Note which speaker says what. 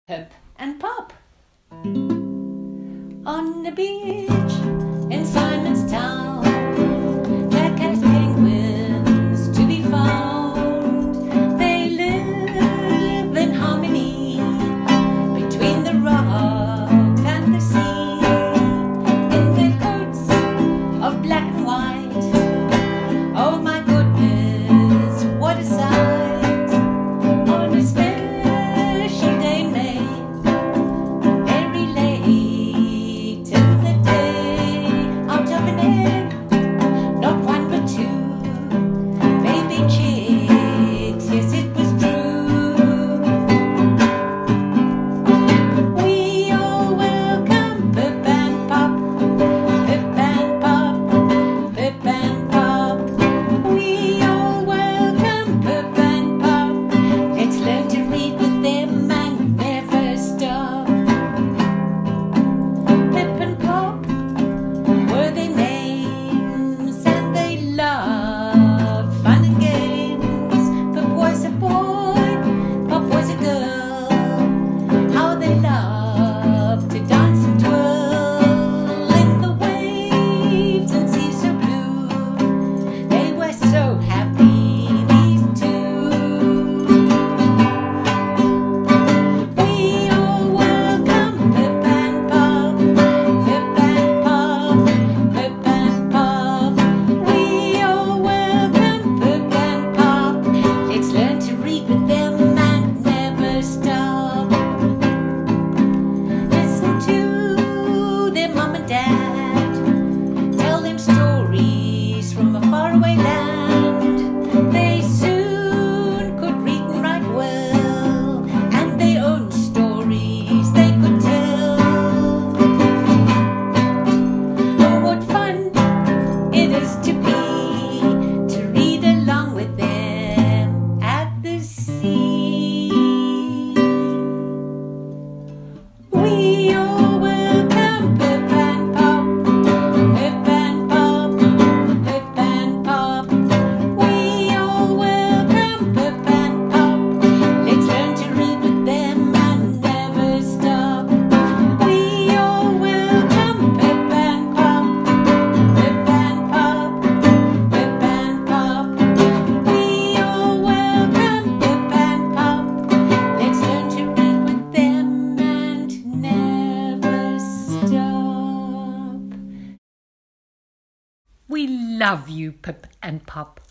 Speaker 1: Pip and Pop. On the beach in Simon's Town, there catch penguins to be found. They live in harmony between the rocks and the sea, in their coats of black and white. Oh my goodness, what a sight! On a special day in May, very late in the day, out of an egg, not one but two baby chicks, yes it was true. We all welcome Pip and Pop, Pip and Pop, Pip and Pop. We all welcome Pip and Pop. Let's learn to read with them and never stop. Pip and Pop were their names, and they loved fun and games. Pip was a boy, Pop was a girl. How they loved to dance and twirl in the waves and sea so blue. They were so happy, these two. We all welcome Pip and Pop, Pip and Pop, Pip and Pop. We all welcome Pip and Pop. Let's learn to read with them and never stop. Listen to their mom and dad, tell them stories from a faraway land. They soon could read and write well, and their own stories they could tell. Oh, what fun it is to read along with them at the sea. We all welcome Pip and Pop, Pip and Pop, Pip and Pop. We all welcome Pip and Pop. Let's learn to read with them and never stop. We all welcome Pip and Pop, Pip and Pop, Pip and Pop. We all welcome Pip and Pop. Let's learn to read with them and never stop. We love you, Pip and Pop.